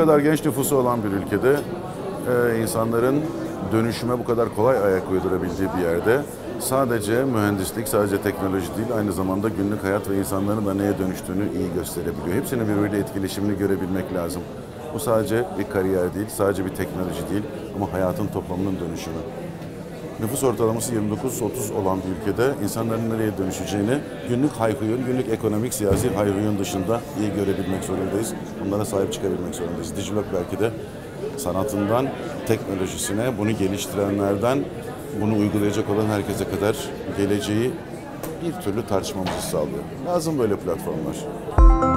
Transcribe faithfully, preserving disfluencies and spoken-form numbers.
kadar genç nüfusu olan bir ülkede e, insanların dönüşüme bu kadar kolay ayak uydurabildiği bir yerde sadece mühendislik, sadece teknoloji değil, aynı zamanda günlük hayat ve insanların da neye dönüştüğünü iyi gösterebiliyor. Hepsinin birbiriyle etkileşimini görebilmek lazım. Bu sadece bir kariyer değil, sadece bir teknoloji değil ama hayatın toplamının dönüşümü. Nüfus ortalaması yirmi dokuz otuz olan bir ülkede insanların nereye dönüşeceğini günlük hayhuyun, günlük ekonomik, siyasi hayhuyun dışında iyi görebilmek zorundayız. Bunlara sahip çıkabilmek zorundayız. Digilog belki de sanatından teknolojisine, bunu geliştirenlerden bunu uygulayacak olan herkese kadar geleceği bir türlü tartışmamızı sağlıyor. Lazım böyle platformlar.